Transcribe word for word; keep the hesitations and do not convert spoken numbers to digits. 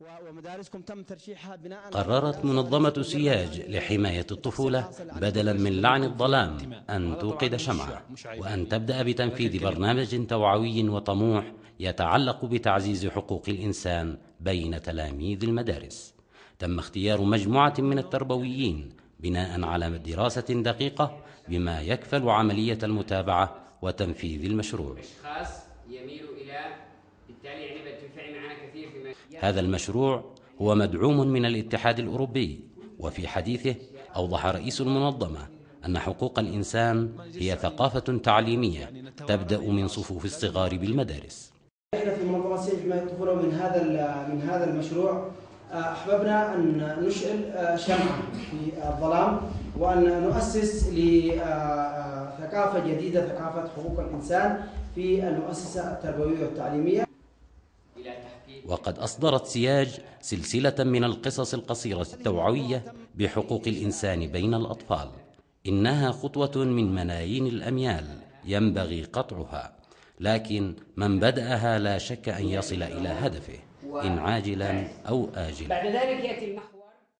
ومدارسكم تم ترشيحها بناء. قررت منظمة سياج لحماية الطفولة بدلا من لعن الظلام أن توقد شمعة، وأن تبدأ بتنفيذ برنامج توعوي وطموح يتعلق بتعزيز حقوق الإنسان بين تلاميذ المدارس. تم اختيار مجموعة من التربويين بناء على دراسة دقيقة بما يكفل عملية المتابعة وتنفيذ المشروع. هذا المشروع هو مدعوم من الاتحاد الأوروبي، وفي حديثه أوضح رئيس المنظمة أن حقوق الإنسان هي ثقافة تعليمية تبدأ من صفوف الصغار بالمدارس. احنا في منظمة سياج لحماية الطفولة من هذا من هذا المشروع أحببنا أن نشعل شمعة في الظلام، وأن نؤسس لثقافة جديدة، ثقافة حقوق الإنسان في المؤسسة التربوية والتعليمية. وقد أصدرت سياج سلسلة من القصص القصيرة التوعوية بحقوق الإنسان بين الأطفال. إنها خطوة من ملايين الأميال ينبغي قطعها، لكن من بدأها لا شك أن يصل إلى هدفه إن عاجلا أو آجلا. بعد ذلك يأتي المحور